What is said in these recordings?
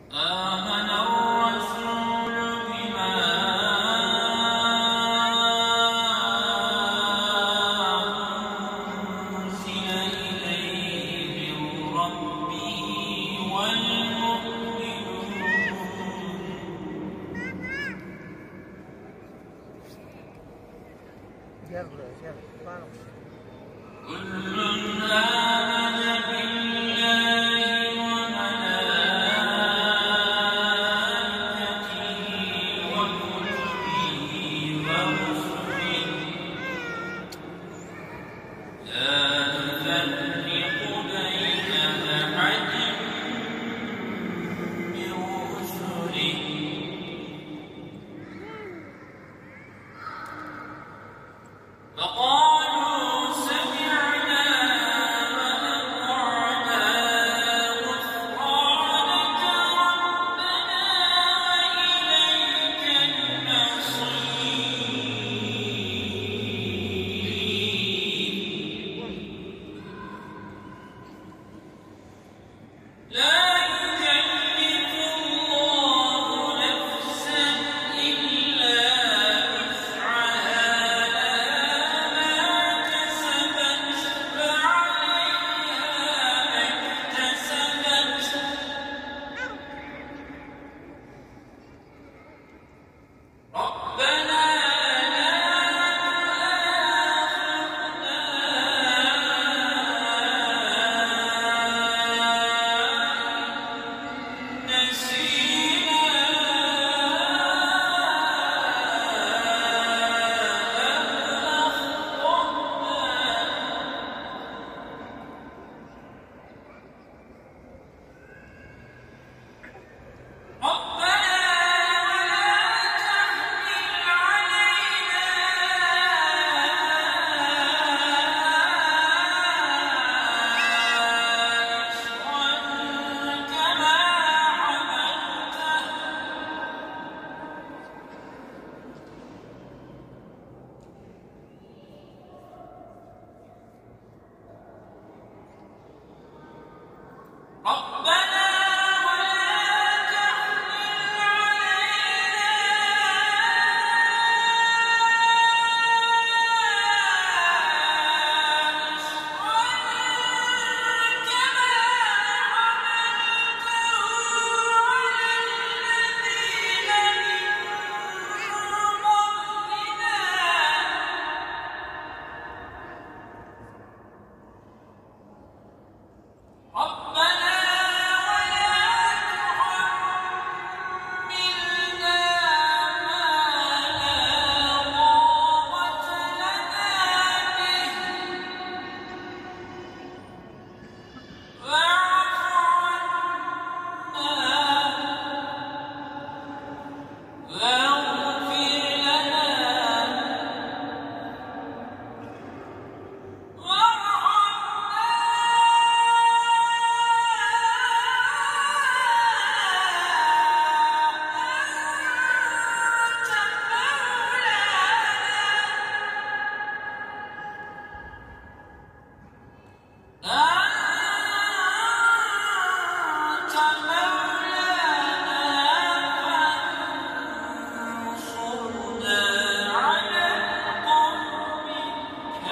آمن الرسول بما أنزل إليه من ربه والمؤمنون كل آمن بالله وملائكته وكتبه ورسله لا نفرق بين أحد من رسله فقالوا سمعنا وأطعنا غفرانك ربنا وإليك المصير لا يكلف الله نفسا إلا وسعها لها ما كسبت فعليها ما اكتسبت ربنا لا تؤاخذنا إن نسينا أو أخطأنا ربنا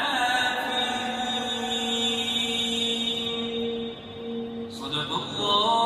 صدق الله